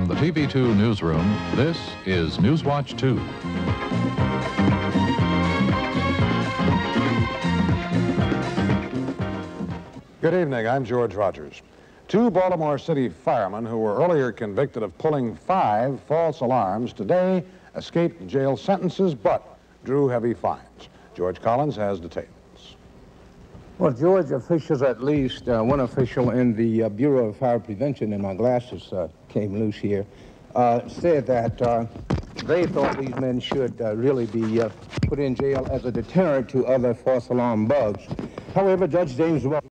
From the TV2 newsroom, this is Newswatch 2. Good evening, I'm George Rogers. Two Baltimore City firemen who were earlier convicted of pulling 5 false alarms today escaped jail sentences but drew heavy fines. George Collins has details. Well, George, officials, at least one official in the Bureau of Fire Prevention, and my glasses came loose here, said that they thought these men should really be put in jail as a deterrent to other false alarm bugs. However, Judge James